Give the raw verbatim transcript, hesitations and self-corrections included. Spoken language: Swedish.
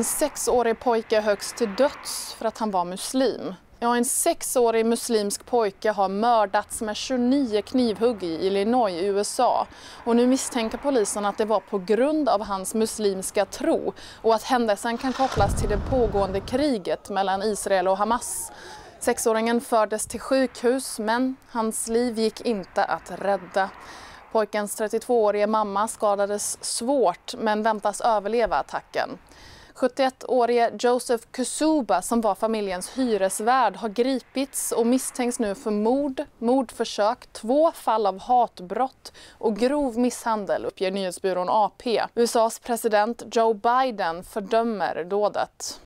En sexårig pojke högst till döds för att han var muslim. Ja, en sexårig muslimsk pojke har mördats med tjugonio knivhugg i Illinois i U S A. Och nu misstänker polisen att det var på grund av hans muslimska tro och att händelsen kan kopplas till det pågående kriget mellan Israel och Hamas. Sexåringen fördes till sjukhus, men hans liv gick inte att rädda. Pojkens trettiotvåårige mamma skadades svårt men väntas överleva attacken. sjuttioettårige Joseph Kusuba, som var familjens hyresvärd, har gripits och misstänks nu för mord, mordförsök, två fall av hatbrott och grov misshandel, uppger nyhetsbyrån A P. U S As president Joe Biden fördömer dådet.